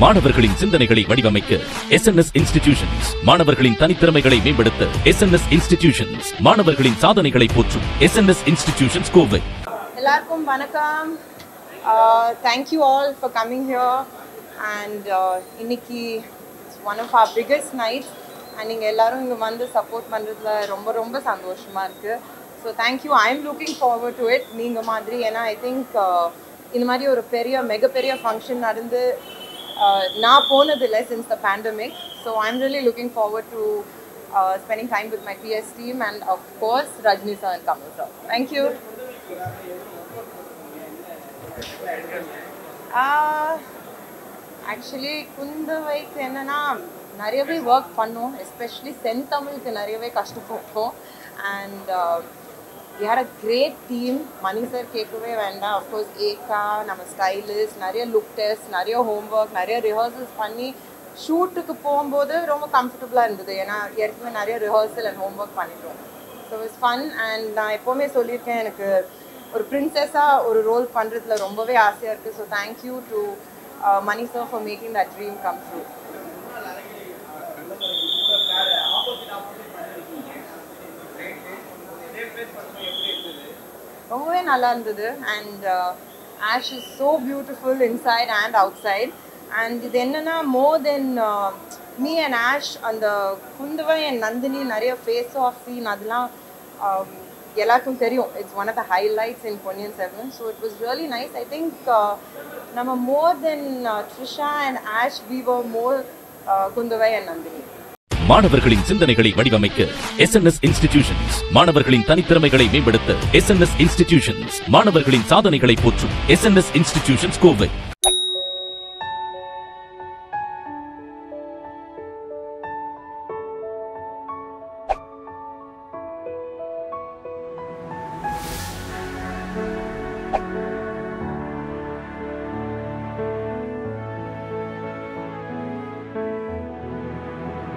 மாணவர்களின் சிந்தனைகளை வடிவமைக்க SNS Institutions, மாணவர்களின் தனித்திறமைகளை மேம்படுத்த SNS Institutions, மாணவர்களின் சாதனைகளை போற்றும் SNS Institutions கோவை. எல்லாருக்கும் வணக்கம். Thank you all for coming here and இன்னைக்கு one of our biggest nights and நீங்க எல்லாரும் இங்க வந்து சப்போர்ட் பண்றதுல ரொம்ப சந்தோஷமா இருக்கு. So thank you. I am looking forward to it. நீங்க மாதிரி ஏன்னா I think இந்த மாதிரி ஒரு மெகப்பெரிய ஃபங்க்ஷன் நடந்து நான் போனதில்லை since the pandemic. So I'm really looking forward to spending time with my PS team and of course Rajini sir and Kamal sir. Thank you. Actually kundhavaiku enna நிறையவே work பண்ணோம், especially செந்தமிழுக்கு நிறையவே கஷ்டப்பட்டோம் and we had a great team. Mani sir கேட்கவே வேண்டாம். of course ஏகா நம்ம stylist நிறைய look test நிறைய homework நிறைய ரிஹர்சல்ஸ் பண்ணி ஷூட்டுக்கு போகும்போது ரொம்ப கம்ஃபர்டபுளாக இருந்தது. ஏன்னா ஏற்கனவே நிறைய ரிஹர்சல் அண்ட் ஹோம்ஒர்க் பண்ணிட்டோம். ஸோ இட்ஸ் ஃபன் அண்ட் நான் எப்போவுமே சொல்லியிருக்கேன் எனக்கு ஒரு பிரின்சஸாக ஒரு ரோல் பண்ணுறதுல ரொம்பவே ஆசையாக இருக்குது. So thank you to Mani sir for making that dream come true. ரொம்பவே நல்லா இருந்தது and Ash is so beautiful inside and outside and இது என்னன்னா more than me and Ash அந்த kundhavai and Nandini நிறைய face off scene அதெல்லாம் எல்லாருக்கும் தெரியும். It's one of the highlights in Ponniyin Selvan, so it was really nice. I think நம்ம more than Trisha and Ash we were more kundhavai and Nandini. மாணவர்களின் சிந்தனைகளை வடிவமைக்க SNS Institutions, மாணவர்களின் தனித்திறமைகளை மேம்படுத்த SNS Institutions, மாணவர்களின் சாதனைகளை போற்றும் SNS Institutions கோவை.